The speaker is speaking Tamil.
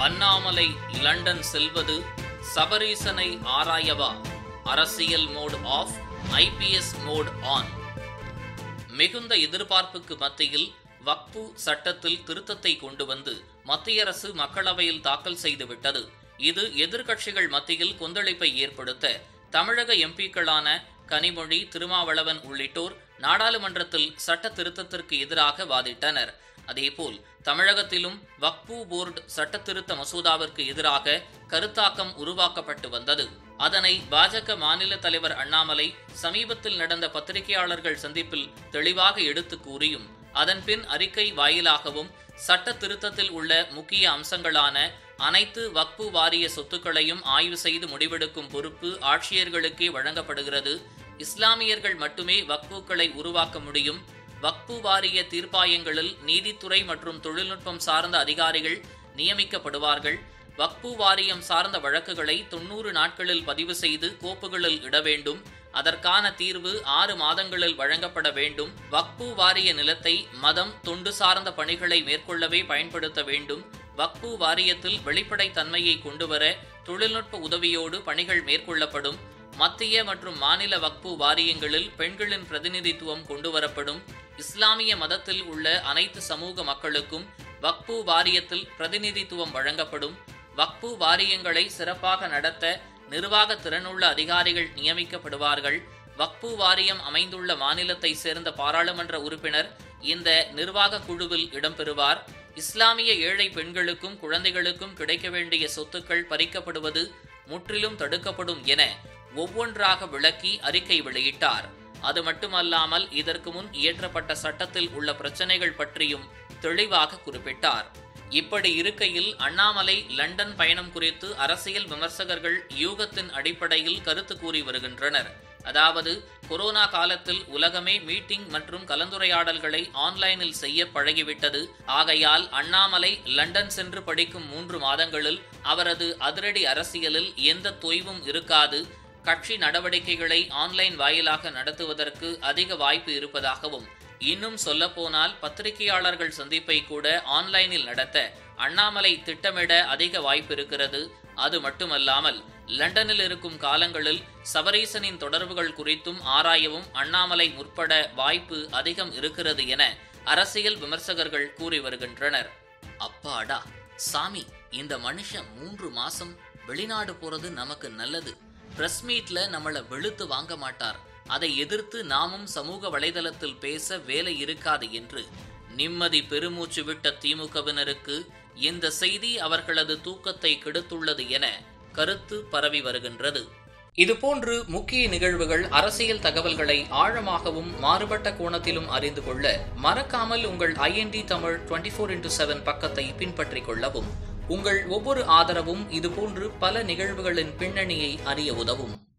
அண்ணாமலை லண்டன் செல்வது சபரீசனை ஆராயவா? அரசியல் mode off, IPS mode on. மிகுந்த எதிர்பார்ப்புக்கு மத்தியில் வக்ஃபு சட்டத்தில் திருத்தத்தை கொண்டு வந்து மத்திய அரசு மக்களவையில் தாக்கல் செய்துவிட்டது. இது எதிர்க்கட்சிகள் மத்தியில் கொந்தளிப்பை ஏற்படுத்த தமிழக எம்பிக்களான கனிமொழி, திருமாவளவன் உள்ளிட்டோர் நாடாளுமன்றத்தில் சட்ட திருத்தத்திற்கு எதிராக வாதிட்டனர். அதேபோல் தமிழகத்திலும் வக்ஃபு போர்டு சட்ட திருத்த மசோதாவிற்கு எதிராக கருத்தாக்கம் உருவாக்கப்பட்டு வந்தது. அதனை பாஜக மாநில தலைவர் அண்ணாமலை சமீபத்தில் நடந்த பத்திரிகையாளர்கள் சந்திப்பில் தெளிவாக எடுத்து கூறியும், அதன்பின் அறிக்கை வாயிலாகவும் சட்ட திருத்தத்தில் உள்ள முக்கிய அம்சங்களான அனைத்து வக்ஃபு வாரிய சொத்துக்களையும் ஆய்வு செய்து முடிவெடுக்கும் பொறுப்பு ஆட்சியர்களுக்கே வழங்கப்படுகிறது. இஸ்லாமியர்கள் மட்டுமே வக்ஃபுக்களை உருவாக்க முடியும். வக்ஃபு வாரிய தீர்ப்பாயங்களில் நீதித்துறை மற்றும் தொழில்நுட்பம் சார்ந்த அதிகாரிகள் நியமிக்கப்படுவார்கள். வக்ஃபு வாரியம் சார்ந்த வழக்குகளை 90 நாட்களில் பதிவு செய்து கோப்புகளில் இட வேண்டும். அதற்கான தீர்வு 6 மாதங்களில் வழங்கப்பட வேண்டும். வக்ஃபு வாரிய நிலத்தை மதம், தொண்டு சார்ந்த பணிகளை மேற்கொள்ளவே பயன்படுத்த வேண்டும். வக்ஃபு வாரியத்தில் வெளிப்படைத்தன்மையை கொண்டுவர தொழில்நுட்ப உதவியோடு பணிகள் மேற்கொள்ளப்படும். மத்திய மற்றும் மாநில வக்ஃபு வாரியங்களில் பெண்களின் பிரதிநிதித்துவம் கொண்டுவரப்படும். இஸ்லாமிய மதத்தில் உள்ள அனைத்து சமூக மக்களுக்கும் வக்ஃபு வாரியத்தில் பிரதிநிதித்துவம் வழங்கப்படும். வக்ஃபு வாரியங்களை சிறப்பாக நடத்த நிர்வாக திறனுள்ள அதிகாரிகள் நியமிக்கப்படுவார்கள். வக்ஃபு வாரியம் அமைந்துள்ள மாநிலத்தை சேர்ந்த பாராளுமன்ற உறுப்பினர் இந்த நிர்வாக குழுவில் இடம்பெறுவார். இஸ்லாமிய ஏழை பெண்களுக்கும் குழந்தைகளுக்கும் கிடைக்க வேண்டிய சொத்துக்கள் பறிக்கப்படுவது முற்றிலும் தடுக்கப்படும் என ஒவ்வொன்றாக விளக்கி அறிக்கை வெளியிட்டார். அது மட்டுமல்லாமல் இதற்கு முன் இயற்றப்பட்ட சட்டத்தில் உள்ள பிரச்சனைகள் பற்றியும் தெளிவாக குறிப்பிட்டார். இப்படி இருக்கையில் அண்ணாமலை லண்டன் பயணம் குறித்து அரசியல் விமர்சகர்கள் யூகத்தின் அடிப்படையில் கருத்து கூறி வருகின்றனர். அதாவது, கொரோனா காலத்தில் உலகமே மீட்டிங் மற்றும் கலந்துரையாடல்களை ஆன்லைனில் செய்ய பழகிவிட்டது. ஆகையால் அண்ணாமலை லண்டன் சென்று படிக்கும் 3 மாதங்களில் அவரது அதிரடி அரசியலில் எந்த தொய்வும் இருக்காது. கட்சி நடவடிக்கைகளை ஆன்லைன் வாயிலாக நடத்துவதற்கு அதிக வாய்ப்பு இருப்பதாகவும், இன்னும் சொல்லப்போனால் பத்திரிகையாளர்கள் சந்திப்பை கூட ஆன்லைனில் நடத்த அண்ணாமலை திட்டமிட அதிக வாய்ப்பு இருக்கிறது. அது மட்டுமல்லாமல் லண்டனில் இருக்கும் காலங்களில் சபரீசனின் தொடர்புகள் குறித்தும் ஆராயவும் அண்ணாமலை முற்பட வாய்ப்பு அதிகம் இருக்கிறது என அரசியல் விமர்சகர்கள் கூறி வருகின்றனர். அப்பாடா சாமி, இந்த மனுஷன் 3 மாசம் வெளிநாடு போறது நமக்கு நல்லது. பிரஸ் மீட்ல நம்மள வெளுத்து வாங்க மாட்டார். அதை எதிர்த்து நாமும் சமூக வலைதளத்தில் பேச வேலை இருக்காது என்று நிம்மதி பெருமூச்சு விட்ட திமுகவினருக்கு இந்த செய்தி அவர்களது தூக்கத்தை கெடுத்துள்ளது என கருத்து பரவி வருகின்றது. இதுபோன்று முக்கிய நிகழ்வுகள், அரசியல் தகவல்களை ஆழமாகவும் மாறுபட்ட கோணத்திலும் அறிந்து கொள்ள மறக்காமல் உங்கள் IND தமிழ் 24/7 பக்கத்தை பின்பற்றிக் கொள்ளவும். உங்கள் ஒவ்வொரு ஆதரவும் இதுபோன்று பல நிகழ்வுகளின் பின்னணியை அறிய உதவும்.